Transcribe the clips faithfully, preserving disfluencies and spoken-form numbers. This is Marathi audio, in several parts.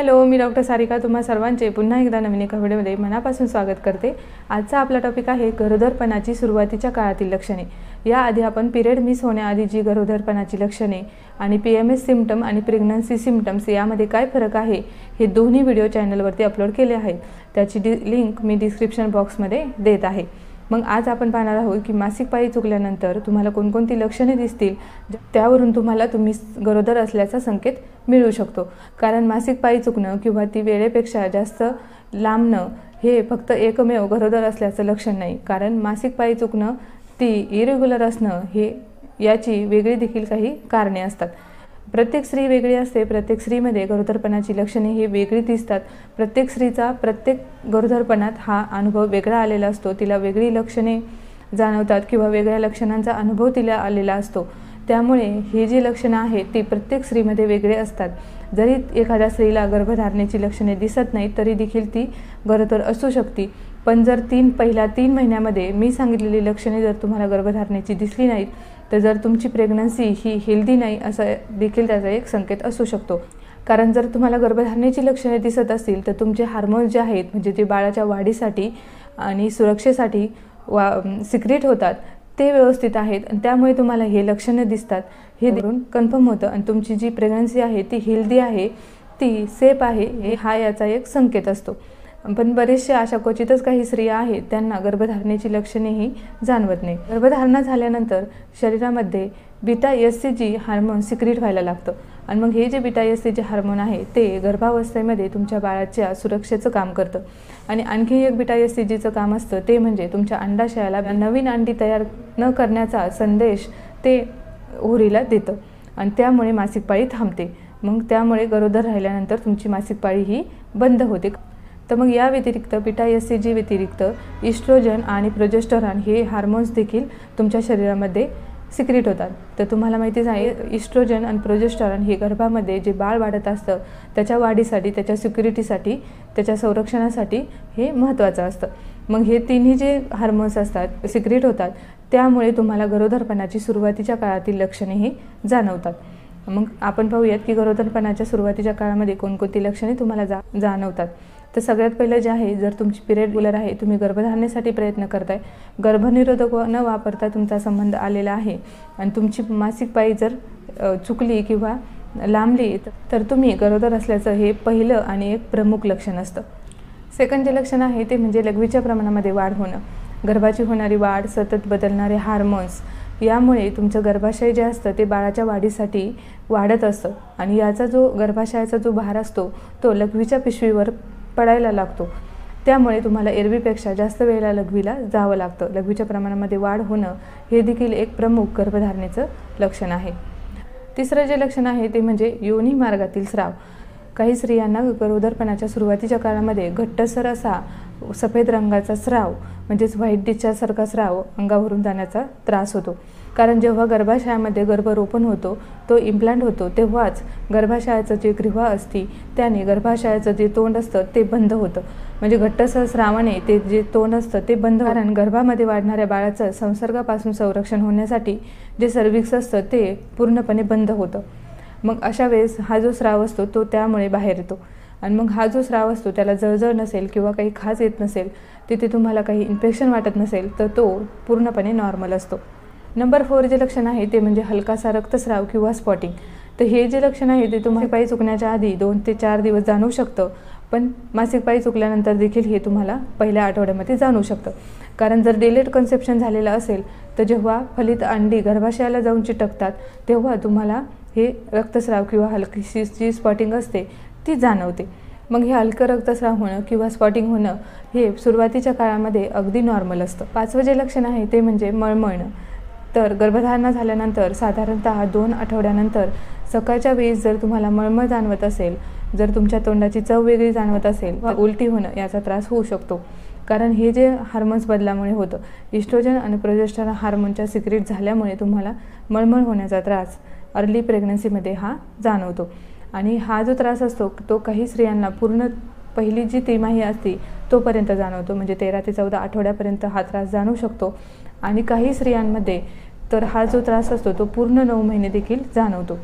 हॅलो, मी डॉक्टर सारिका तुम्हा सर्वांचे पुन्हा एकदा नवीन एका व्हिडिओमध्ये मनापासून स्वागत करते। आजचा आपला टॉपिक आहे गरोदरपणाची सुरुवातीच्या काळातील लक्षणे। याआधी आपण पिरियड मिस होण्याआधी जी गरोदरपणाची लक्षणे आणि पीएमएस सिम्पटम आणि प्रेग्नन्सी सिम्पटम्स यामध्ये काय फरक आहे हे दोन्ही व्हिडिओ चॅनलवरती अपलोड केले आहेत। त्याची लिंक मी डिस्क्रिप्शन बॉक्समध्ये देत आहे। मग आज आपण पाहणार आहोत की मासिक पाळी चुकल्यानंतर तुम्हाला कोणकोणती लक्षणे दिसतील, त्यावरून तुम्हाला तुम्ही गरोदर असल्याचा संकेत मिळू शकतो। कारण मासिक पाळी चुकणं किंवा ती वेळेपेक्षा जास्त लांबणं हे फक्त एकमेव गरोदर असल्याचं लक्षण नाही। कारण मासिक पाळी चुकणं ती इरेग्युलर असणं हे याची वेगळी देखील काही कारणे असतात। प्रत्येक स्त्री वेगळी असते। प्रत्येक स्त्रीमध्ये गरोदरपणाची लक्षणे ही वेगळी दिसतात। प्रत्येक स्त्रीचा प्रत्येक गरोदरपणात हा अनुभव वेगळा आलेला असतो। तिला वेगळी लक्षणे जाणवतात किंवा वेगळ्या लक्षणांचा अनुभव तिला आलेला असतो। त्यामुळे ही जी लक्षणे आहेत ती प्रत्येक स्त्रीमध्ये वेगळे असतात। जरी एखाद्या स्त्रीला गर्भधारणेची लक्षणे दिसत नाहीत तरी देखील ती गरोदर असू शकते। पण जर तीन पहिल्या तीन महिन्यामध्ये मी सांगितलेली लक्षणे जर तुम्हाला गर्भधारणेची दिसली नाहीत तर जर तुमची प्रेग्नन्सी ही हेल्दी नाही असं देखील त्याचा एक संकेत असू शकतो। कारण जर तुम्हाला गर्भधारणेची लक्षणे दिसत असतील तर तुमचे हार्मोन्स जे आहेत म्हणजे जे बाळाच्या वाढीसाठी आणि सुरक्षेसाठी वा सिक्रेट होतात ते व्यवस्थित आहेत आणि त्यामुळे तुम्हाला हे लक्षणे दिसतात। हे धरून कन्फर्म होतं आणि तुमची जी प्रेग्नन्सी आहे ती हेल्दी आहे, ती सेफ आहे हे हा याचा एक संकेत असतो। पण बरेचसे अशा क्वचितच काही स्त्रिया आहेत त्यांना गर्भधारणेची लक्षणेही जाणवत नाही। गर्भधारणा झाल्यानंतर शरीरामध्ये beta H C G hormone secrete व्हायला लागतं आणि मग हे जे beta H C G hormone आहे ते गर्भावस्थेमध्ये तुमच्या बाळाच्या सुरक्षेचं काम करतं। आणि आणखी एक बीटा एस सी जीचं काम असतं ते म्हणजे तुमच्या अंडाशयाला नवीन अंडी तयार न करण्याचा संदेश ते ओव्हरीला देतं आणि त्यामुळे मासिक पाळी थांबते। मग त्यामुळे गरोदर राहिल्यानंतर तुमची मासिक पाळी ही बंद होते। तर मग या व्यतिरिक्त बीटा एस सी जी व्यतिरिक्त इस्ट्रोजन आणि प्रोजेस्टेरॉन हे हार्मोन्स देखील तुमच्या शरीरामध्ये सिक्रेट होतात। तर तुम्हाला माहितीच आहे इस्ट्रोजन आणि प्रोजेस्टेरॉन हे गर्भामध्ये जे बाळ वाढत असतं त्याच्या वाढीसाठी, त्याच्या सिक्युरिटीसाठी, त्याच्या संरक्षणासाठी हे महत्त्वाचं असतं। मग हे तिन्ही जे हार्मोन्स असतात सिक्रेट होतात त्यामुळे तुम्हाला गरोदरपणाची सुरुवातीच्या काळातील लक्षणे ही जाणवतात। मग आपण पाहूयात की गरोदरपणाच्या सुरुवातीच्या काळामध्ये कोणकोणती लक्षणे तुम्हाला जा जाणवतात। तर सगळ्यात पहिलं जे आहे, जर तुमची पिरियड रेग्युलर आहे, तुम्ही गर्भधारणेसाठी प्रयत्न करताय, गर्भनिरोधक न वापरता तुमचा संबंध आलेला आहे आणि तुमची मासिक पाळी जर चुकली किंवा लांबली तर तुम्ही गरोदर असल्याचं हे पहिलं आणि एक प्रमुख लक्षण असतं। सेकंड जे लक्षण आहे ते म्हणजे लघवीच्या प्रमाणामध्ये वाढ होणं। गर्भाची होणारी वाढ, सतत बदलणारे हार्मोन्स यामुळे तुमचं गर्भाशय जे असतं ते बाळाच्या वाढीसाठी वाढत असतं आणि याचा जो गर्भाशयाचा जो भार असतो तो लघवीच्या पिशवीवर पडायला लागतो। त्यामुळे तुम्हाला एरवीपेक्षा जास्त वेळेला लघवीला जावं लागतं। लघवीच्या प्रमाणामध्ये वाढ होणं हे देखील एक प्रमुख गर्भधारणेचं लक्षण आहे। तिसरं जे लक्षण आहे ते म्हणजे योनी मार्गातील स्राव। काही स्त्रियांना गरोदरपणाच्या सुरुवातीच्या काळामध्ये घट्टसर असा सफेद रंगाचा स्राव म्हणजेच व्हाईट डिस्चार्जसारखा स्राव अंगावरून जाण्याचा त्रास होतो। कारण जेव्हा गर्भाशयामध्ये गर्भरोपण होतो, तो इम्प्लांट होतो, तेव्हाच गर्भाशयाचं जे ग्रीवा असते त्याने गर्भाशयाचं जे तोंड असतं ते बंद होतं। म्हणजे घट्टसर स्रावाने ते जे तोंड असतं ते बंद, कारण गर्भामध्ये वाढणाऱ्या बाळाचं संसर्गापासून संरक्षण होण्यासाठी जे सर्व्हिक्स असतं ते पूर्णपणे बंद होतं। मग अशा वेळेस हा जो स्राव असतो तो त्यामुळे बाहेर येतो आणि मग हा जो स्राव असतो त्याला जळजळ नसेल किंवा काही खाज येत नसेल, तिथे तुम्हाला काही इन्फेक्शन वाटत नसेल तर तो पूर्णपणे नॉर्मल असतो। नंबर फोर जे लक्षण आहे ते म्हणजे हलकासा रक्तस्राव किंवा स्पॉटिंग। तर हे जे लक्षण आहे ते तुम्हाला पाळी चुकण्याच्या आधी दोन ते चार दिवस जाणवू शकतं, पण मासिक पाळी चुकल्यानंतर देखील हे तुम्हाला पहिल्या आठवड्यामध्ये जाणवू शकतं। कारण जर डिलेड कन्सेप्शन झालेलं असेल तर जेव्हा फलित अंडी गर्भाशयाला जाऊन चिटकतात तेव्हा तुम्हाला हे रक्तस्राव किंवा हलकीशी जी स्पॉटिंग असते ती जाणवते। मग हे हलकं रक्तस्राव होणं किंवा स्पॉटिंग होणं हे सुरुवातीच्या काळामध्ये अगदी नॉर्मल असतं। पाचवं जे लक्षण आहे ते म्हणजे मळमळणं। तर गर्भधारणा झाल्यानंतर साधारणतः दोन आठवड्यानंतर सकाळच्या वेळेस जर तुम्हाला मळमळ जाणवत असेल, जर तुमच्या तोंडाची चव वेगळी जाणवत असेल वा उलटी होणं याचा त्रास होऊ शकतो। कारण हे जे हार्मोन्स बदलामुळे होतं, इस्ट्रोजन आणि प्रोजेस्टेरॉन हार्मोनच्या सिक्रेट झाल्यामुळे तुम्हाला मळमळ होण्याचा त्रास अर्ली प्रेग्नन्सीमध्ये हा जाणवतो। आणि हा जो त्रास असतो तो काही स्त्रियांना पूर्ण पहिली जी तिमाही असते तोपर्यंत जाणवतो, म्हणजे तेरा ते चौदा आठवड्यापर्यंत हा त्रास जाणवू शकतो। आणि काही स्त्रियांमध्ये तर हा जो त्रास असतो तो पूर्ण नऊ महिने देखील जाणवतो।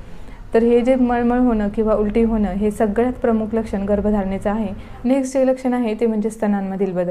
तर हे जे मळमळ होणं किंवा उलटी होणं हे सगळ्यात प्रमुख लक्षण गर्भधारणेचं आहे. नेक्स्ट जे लक्षण आहे ते म्हणजे स्तनांमधील बदल.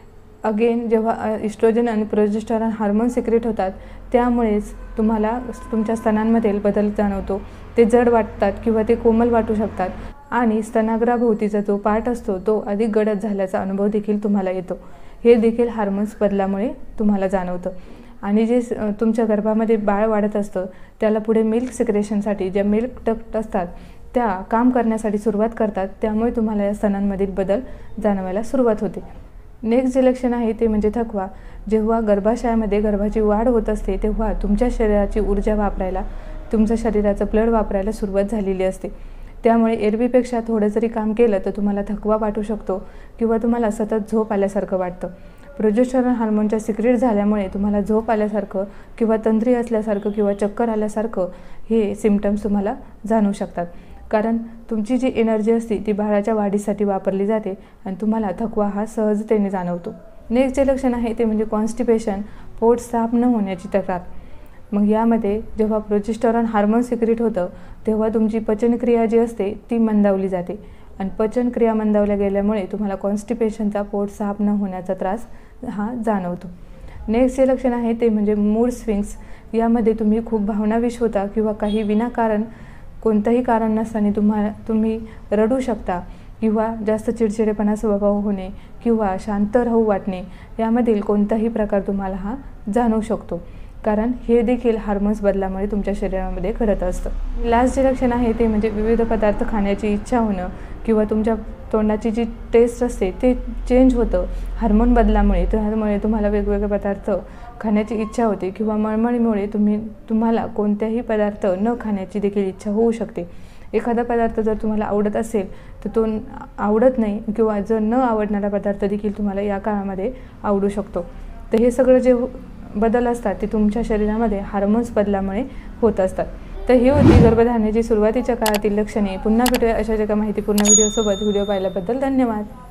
अगेन जेव्हा इस्ट्रोजन आणि प्रोजेस्टेरॉन हार्मोन सिक्रेट होतात त्यामुळेच तुम्हाला तुमच्या स्तनांमधील बदल जाणवतो. ते जड वाटतात किंवा ते कोमल वाटू शकतात आणि स्तनाग्राभोवतीचा जो पार्ट असतो तो अधिक गडद झाल्याचा अनुभव देखील तुम्हाला येतो. हे देखील हार्मोन्स बदलामुळे तुम्हाला जाणवतं. आणि जे तुमच्या गर्भामध्ये बाळ वाढत असतं त्याला पुढे मिल्क सिक्रेशनसाठी ज्या मिल्क डक्ट असतात त्या काम करण्यासाठी सुरुवात करतात, त्यामुळे तुम्हाला या स्तनांमधील बदल जाणवायला सुरुवात होते. नेक्स्ट जे लक्षण आहे ते म्हणजे थकवा. जेव्हा गर्भाशयामध्ये गर्भाची वाढ होत असते तेव्हा तुमच्या शरीराची ऊर्जा वापरायला, तुमच्या शरीराचं ब्लड वापरायला सुरुवात झालेली असते. त्यामुळे एरवीपेक्षा थोडं जरी काम केलं तर तुम्हाला थकवा वाटू शकतो किंवा तुम्हाला सतत झोप आल्यासारखं वाटतं. प्रोजेस्टेरॉन हार्मोनच्या सिक्रेट झाल्यामुळे तुम्हाला झोप आल्यासारखं किंवा तंद्री असल्यासारखं किंवा चक्कर आल्यासारखं हे सिम्पटम्स तुम्हाला जाणवू शकतात. कारण तुमची जी एनर्जी असते ती बाळाच्या वाढीसाठी वापरली जाते आणि तुम्हाला थकवा हा सहजतेने जाणवतो. नेक्स्ट जे लक्षण आहे ते म्हणजे कॉन्स्टिपेशन, पोट साफ न होण्याची तक्रार. मग यामध्ये जेव्हा प्रोजेस्टेरॉन हार्मोन सिक्रेट होतं तेव्हा तुमची पचनक्रिया जी असते ती मंदावली जाते आणि पचनक्रिया मंदावल्या गेल्यामुळे तुम्हाला कॉन्स्टिपेशनचा, पोट साफ न होण्याचा त्रास हा जाणवतो. नेक्स्ट जे लक्षण आहे ते म्हणजे मूड स्विंग्स. यामध्ये तुम्ही खूप भावनाविश होता किंवा काही विनाकारण कोणतंही कारण नसताना तुम्हाला तुम्ही रडू शकता किंवा जास्त चिडचिडेपणा स्वभाव होणे किंवा शांत राहू वाटणे, यामधील कोणताही प्रकार तुम्हाला हा जाणवू शकतो. कारण हे देखील हार्मोन्स बदलामुळे तुमच्या शरीरामध्ये घडत असतं. लास्ट जे लक्षण आहे ते म्हणजे विविध पदार्थ खाण्याची इच्छा होणं किंवा तुमच्या तोंडाची जी टेस्ट असते ते चेंज होतं हार्मोन बदलामुळे. त्यामुळे तुम्हाला वेगवेगळे पदार्थ खाण्याची इच्छा होते किंवा मळमळीमुळे तुम्ही तुम्हाला कोणत्याही पदार्थ न खाण्याची देखील इच्छा होऊ शकते. एखादा पदार्थ जर तुम्हाला आवडत असेल तर तो आवडत नाही किंवा जर न आवडणारा पदार्थ देखील तुम्हाला या काळामध्ये आवडू शकतो. तर हे सगळं जे बदल असतात ते तुमच्या शरीरामध्ये हार्मोन्स बदलामुळे होत असतात. तर ही होती गर्भधारणेची सुरुवातीच्या काळातील लक्षणे. पुन्हा भेटूया अशाच एका माहितीपूर्ण व्हिडिओसोबत. व्हिडिओ पाहिल्याबद्दल धन्यवाद.